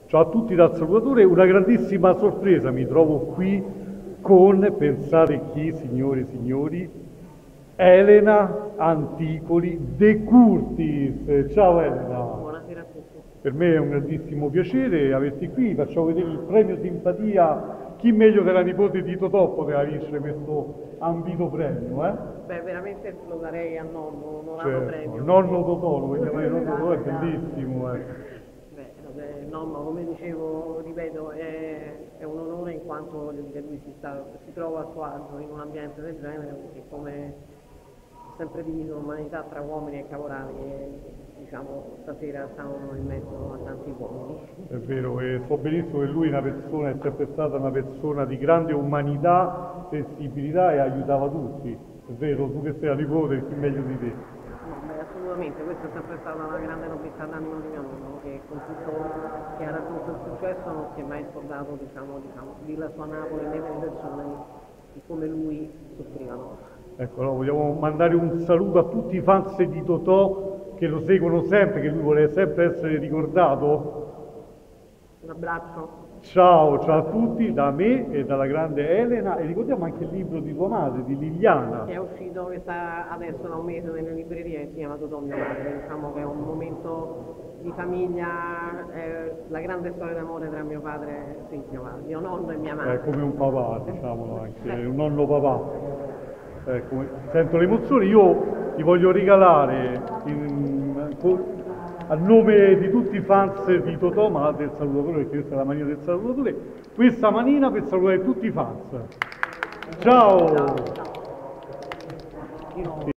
Ciao a tutti dal salutatore, una grandissima sorpresa, mi trovo qui con, pensate chi, signore e signori, Elena Anticoli De Curtis. Ciao Elena. Buonasera a tutti. Per me è un grandissimo piacere averti qui, facciamo vedere il premio simpatia, chi meglio della nipote di Totò poteva vincere questo ambito premio, eh? Beh, veramente lo darei a nonno, un onorato Certo, premio. nonno Totò, lo vogliamo chiamare nonno Totò, è bellissimo, Beh, nonno, come dicevo, ripeto, è un onore in quanto lui si trova a suo agio in un ambiente del genere, perché come ho sempre diviso l'umanità tra uomini e caporali, e diciamo stasera stavano in mezzo a tanti uomini. È vero, e so benissimo che lui è sempre stata una persona di grande umanità, sensibilità e aiutava tutti. È vero, tu che sei la nipote, chi meglio di te? No, beh, assolutamente, questa è sempre stata una grande nobiltà d'animo di mio nonno, che con tutto che ha raggiunto il successo non si è mai scordato, di la sua Napoli né delle persone che come lui soffrivano. Ecco, no, vogliamo mandare un saluto a tutti i fans di Totò che lo seguono sempre, che lui vuole sempre essere ricordato. Un abbraccio. Ciao, ciao a tutti da me e dalla grande Elena e ricordiamo anche il libro di tua madre, di Liliana. Che è uscito, che sta adesso da un mese nelle librerie, e si chiama Totò mia madre. Diciamo che è un momento di famiglia, la grande storia d'amore tra mio padre, sì, mio nonno e mia È madre. come un papà, diciamolo anche, un nonno papà. Ecco, sento l'emozione, io ti voglio regalare a nome di tutti i fans di Totò, ma del salutatore, perché questa è la manina del salutatore, questa manina per salutare tutti i fans. Ciao! Ciao.